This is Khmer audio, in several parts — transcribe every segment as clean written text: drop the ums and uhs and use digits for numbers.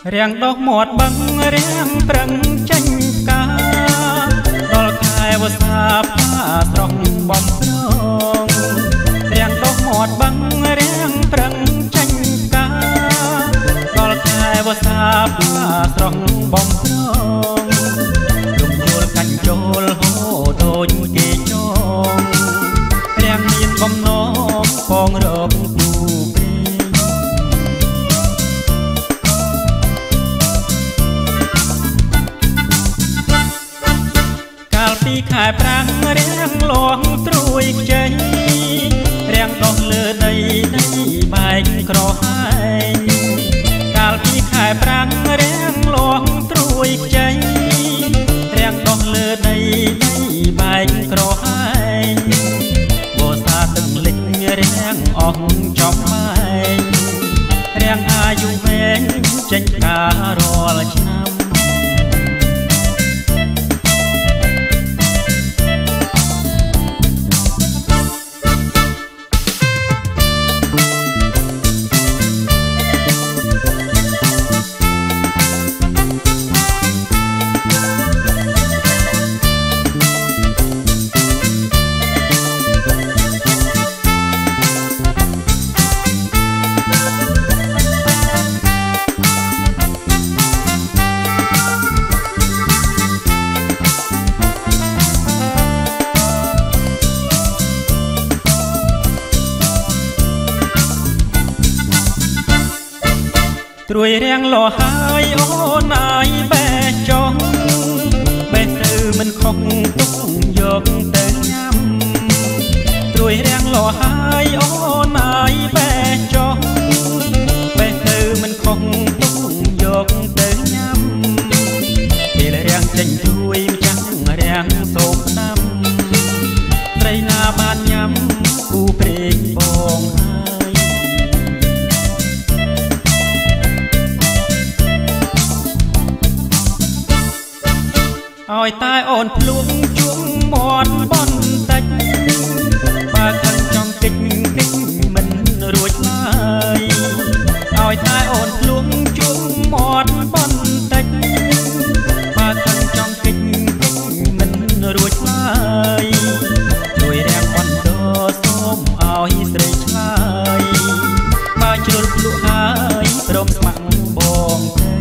រៀងដុះមាត់បឹងរៀងប្រឹងចេញផ្កាដល់ខែវស្សាផ្កាស្រស់បំប្រងរៀងដុះមាត់បឹងរៀងប្រឹងចេញផ្កាដល់ខែវស្សាផ្កាស្រស់បំប្រងរំយល់កាច់ចូលហូរដូចគេចងរៀងមានបំណងផងរកគូពីខែប្រាំងរៀងលាស់ត្រួយខ្ចីរៀងដុះលើដីបែកក្រហាយកាលពីខែប្រាំងរៀងលាស់ត្រួយខ្ចីរៀងដុះលើដីបែកក្រហាយវស្សាទឹកលិចរៀងអស់ចំម៉ែងរៀងអាយុវែងចេញការរាល់ឆ្នាំត្រួយរៀងលោហើយអូនអាយបែចង់បែទៅមិនខុសទុកយកទៅញ៉ាំត្រួយរៀងលោហើយអូនអាយបែចង់បែទៅមិនខុសទុកយកទៅញ៉ាំពេលរៀងចេញត្រួយម្ចាំងរៀងសូមស្ដាំត្រីណាបានញ៉ាំគូព្រេងបងឲ្យតែអូនភ្លួងជួងមាត់បន់តិចបើខឹងចង់គិចមិនរួចឡើយឲ្យតែអូនភ្លួងជួងមាត់បន់តិចបើខឹងចង់គិចមិនរួចឡើយជួយរៀងបន្ទោសូមឲ្យស្រីឆ្លើយបើជ្រុលភ្លុកហើយព្រមស្ម័គ្របង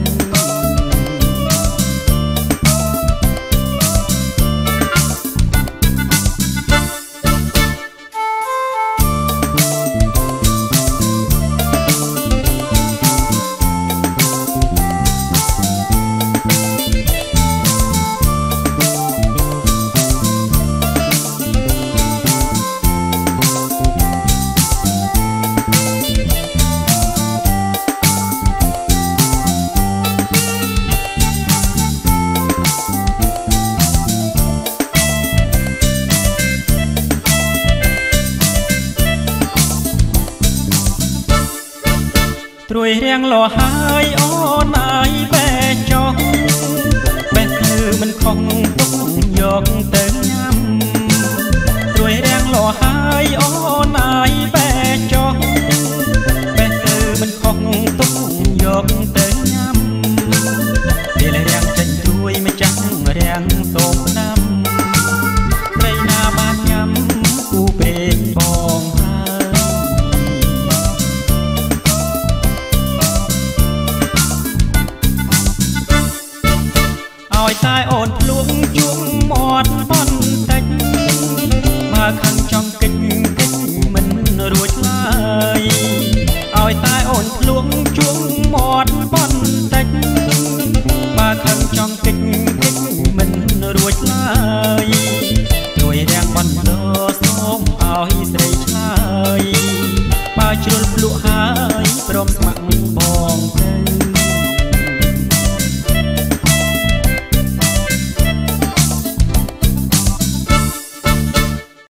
ត្រួយរៀងលោហើយអូនអាយបែចង់បែទៅមិនខុសទុកយកទៅញ៉ាំត្រួយរៀងលោហើយអូនអាយបែចង់បែទៅមិនខុសទុកយកទៅញ៉ាំពេលរៀងចេញត្រួយម្ចាំងរៀងសូមស្ដាំត្រីណាបានញ៉ាំគូព្រេងបងឲ្យតែអូនភ្លួងជួងមាត់បន់តិចបើខឹងចង់គិចមិនរួចឡើយឲ្យតែអូនភ្លួងជួងមាត់បន់តិចបើខឹងចង់គិចមិនរួចឡើយជួយរៀងបន្ទោសូមឲ្យស្រីឆ្លើយបើជ្រុលភ្លុកហើយព្រមស្ម័គ្របង